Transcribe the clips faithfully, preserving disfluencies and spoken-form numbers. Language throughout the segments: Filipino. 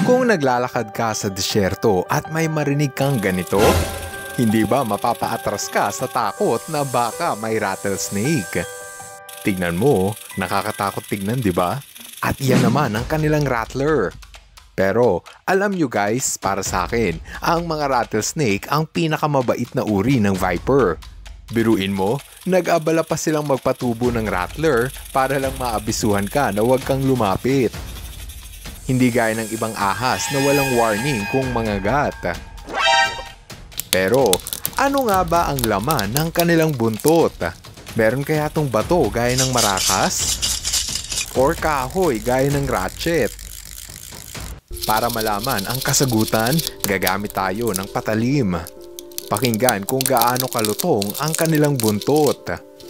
Kung naglalakad ka sa disyerto at may marinig kang ganito, hindi ba mapapaatras ka sa takot na baka may rattlesnake? Tignan mo, nakakatakot tignan, di ba? At iyan naman ang kanilang rattler. Pero alam nyo guys, para sa akin, ang mga rattlesnake ang pinakamabait na uri ng viper. Biruin mo, nag-abala pa silang magpatubo ng rattler para lang maabisuhan ka na huwag kang lumapit. Hindi gaya ng ibang ahas na walang warning kung mangagat. Pero ano nga ba ang laman ng kanilang buntot? Meron kaya tong bato gaya ng marakas? Or kahoy gaya ng ratchet? Para malaman ang kasagutan, gagamit tayo ng patalim. Pakinggan kung gaano kalutong ang kanilang buntot.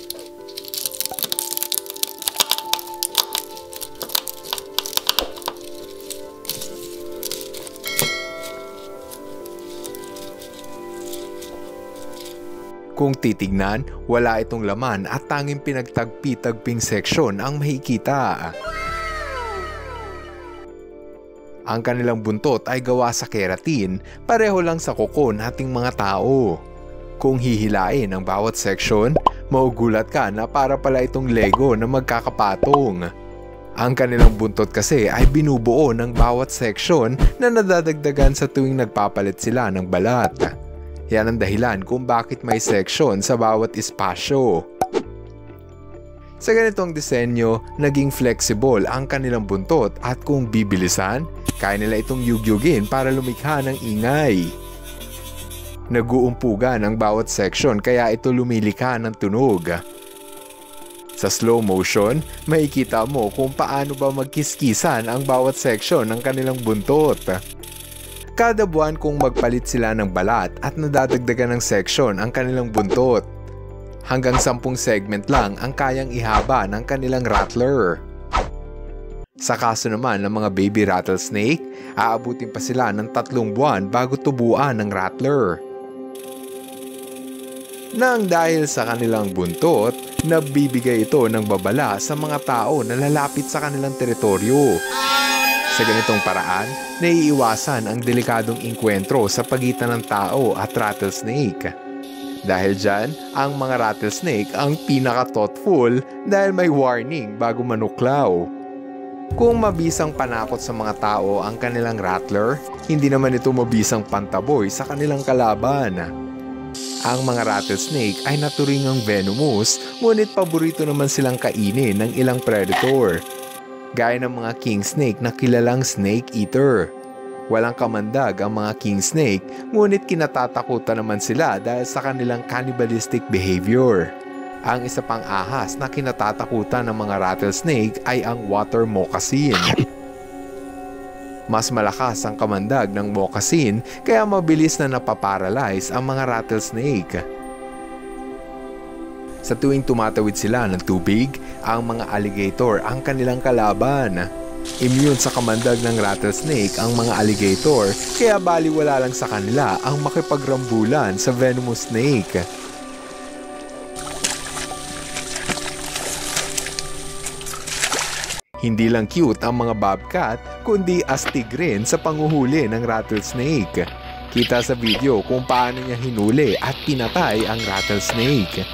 Kung titignan, wala itong laman at tanging pinagtagpi-tagping seksyon ang makikita. Ang kanilang buntot ay gawa sa keratin, pareho lang sa kuko nating mga tao. Kung hihilain ang bawat seksyon, maugulat ka na para pala itong Lego na magkakapatong. Ang kanilang buntot kasi ay binubuo ng bawat seksyon na nadadagdagan sa tuwing nagpapalit sila ng balat. Yan ang dahilan kung bakit may section sa bawat espasyo. Sa ganitong disenyo, naging flexible ang kanilang buntot at kung bibilisan, kaya nila itong yugyugin para lumikha ng ingay. Nag-uumpugan ang bawat section kaya ito lumilikha ng tunog. Sa slow motion, makikita mo kung paano ba magkiskisan ang bawat section ng kanilang buntot. Kada buwan kung magpalit sila ng balat at nadadagdagan ng section ang kanilang buntot. Hanggang sampung segment lang ang kayang ihaba ng kanilang rattler. Sa kaso naman ng mga baby rattlesnake, aabutin pa sila ng tatlong buwan bago tubuan ng rattler. Nang dahil sa kanilang buntot, nabibigay ito ng babala sa mga tao na lalapit sa kanilang teritoryo. Sa ganitong paraan, naiiwasan ang delikadong inkwentro sa pagitan ng tao at rattlesnake. Dahil dyan, ang mga rattlesnake ang pinaka-thoughtful dahil may warning bago manuklaw. Kung mabisang panakot sa mga tao ang kanilang rattler, hindi naman ito mabisang pantaboy sa kanilang kalaban. Ang mga rattlesnake ay naturingang venomous, ngunit paborito naman silang kainin ng ilang predator. Gaya ng mga king snake na kilalang snake eater. Walang kamandag ang mga king snake, ngunit kinatatakutan naman sila dahil sa kanilang cannibalistic behavior. Ang isa pang ahas na kinatatakutan ng mga rattlesnake ay ang water moccasin. Mas malakas ang kamandag ng moccasin kaya mabilis na napaparalyze ang mga rattlesnake. Sa tuwing tumatawid sila ng tubig, ang mga alligator ang kanilang kalaban. Immune sa kamandag ng rattlesnake ang mga alligator, kaya baliwala lang sa kanila ang makipagrambulan sa venomous snake. Hindi lang cute ang mga bobcat, kundi astig rin sa panguhuli ng rattlesnake. Kita sa video kung paano niya hinuli at pinatay ang rattlesnake.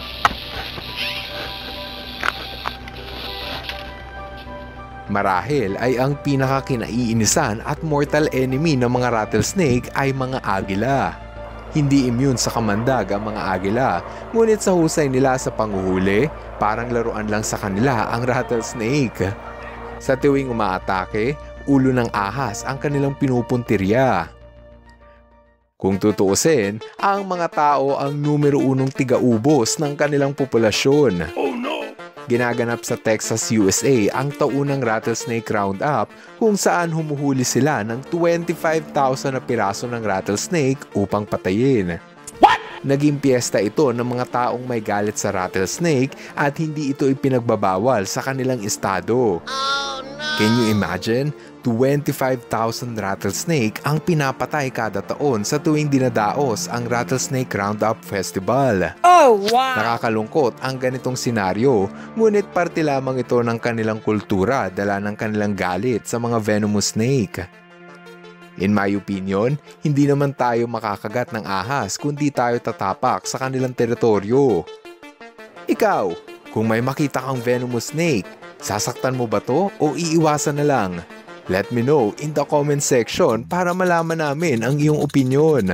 Marahil ay ang pinakakinaiinisan at mortal enemy ng mga rattlesnake ay mga agila. Hindi immune sa kamandag ang mga agila, ngunit sa husay nila sa panguhuli, parang laruan lang sa kanila ang rattlesnake. Sa tuwing umaatake, ulo ng ahas ang kanilang pinupuntirya. Kung tutuusin, ang mga tao ang numero unong tigaubos ng kanilang populasyon. Oh no! Ginaganap sa Texas, U S A ang taunang rattlesnake roundup kung saan humuhuli sila ng twenty-five thousand na piraso ng rattlesnake upang patayin. What? Naging piyesta ito ng mga taong may galit sa rattlesnake at hindi ito ipinagbabawal sa kanilang estado. Oh, no. Can you imagine? twenty-five thousand rattlesnake ang pinapatay kada taon sa tuwing dinadaos ang Rattlesnake Roundup Festival. Oh, wow! Nakakalungkot ang ganitong senaryo, ngunit parte lamang ito ng kanilang kultura dala ng kanilang galit sa mga venomous snake. In my opinion, hindi naman tayo makakagat ng ahas kundi tayo tatapak sa kanilang teritoryo. Ikaw, kung may makita kang venomous snake, sasaktan mo ba to o iiwasan na lang? Let me know in the comment section para malaman namin ang iyong opinyon.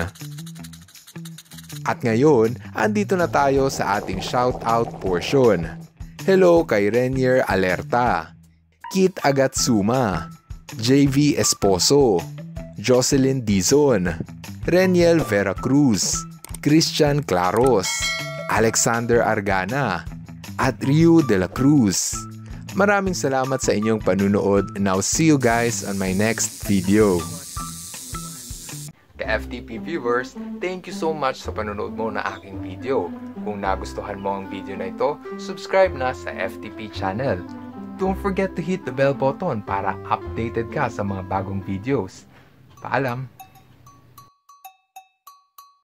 At ngayon, andito na tayo sa ating shoutout portion. Hello kay Renier Alerta, Kit Agatsuma, J V Esposo, Jocelyn Dizon, Reniel Veracruz, Christian Claros, Alexander Argana, at Ryu de la Cruz. Maraming salamat sa inyong panunood. Now see you guys on my next video. Ka-F T P viewers, thank you so much sa panunood mo na aking video. Kung nagustuhan mo ang video na ito, subscribe na sa F T P channel. Don't forget to hit the bell button para updated ka sa mga bagong videos. Paalam!